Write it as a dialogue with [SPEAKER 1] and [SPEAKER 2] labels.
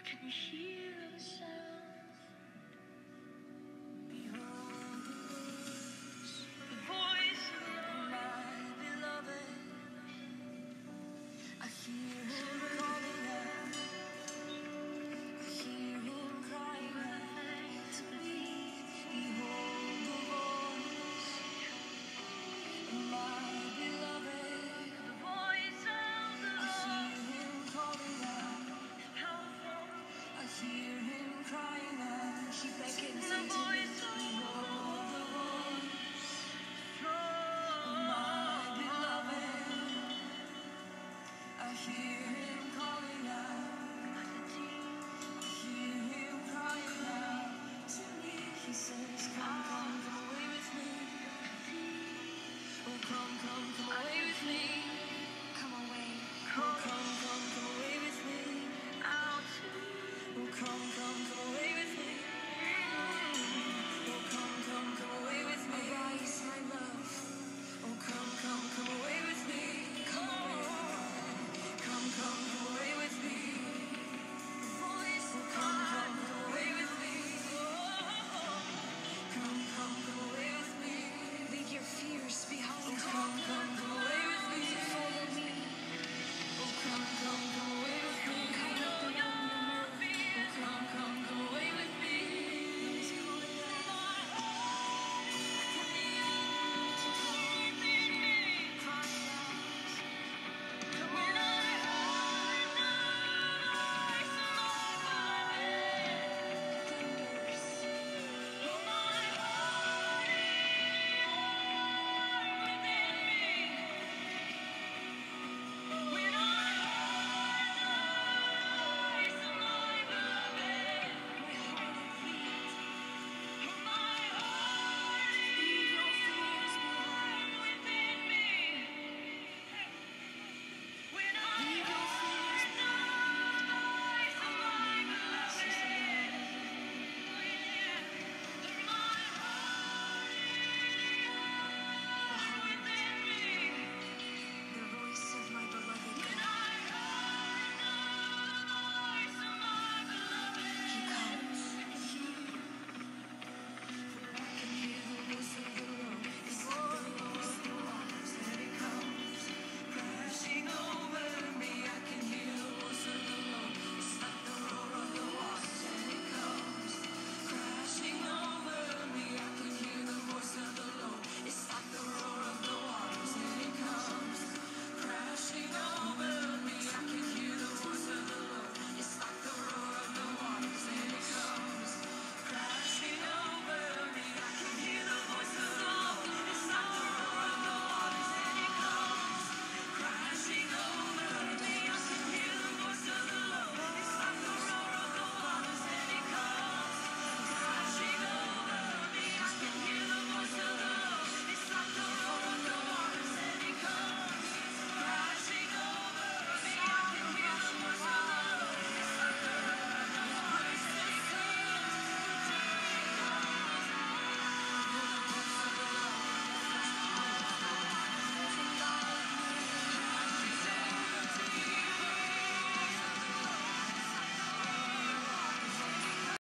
[SPEAKER 1] Can you hear the sound? Behold the voice of my beloved. I hear him calling out. I hear him crying out to me. Behold the voice of my beloved. The voice of the Lord. I hear him calling out. I hear him crying out. She beckons me to me. Behold the voice of my beloved. I hear him calling out. I hear him crying out to me. He says, come, come, come away with me. Oh, come, come, come away with me. Come away. Oh, come, come, come away with me. Oh, come,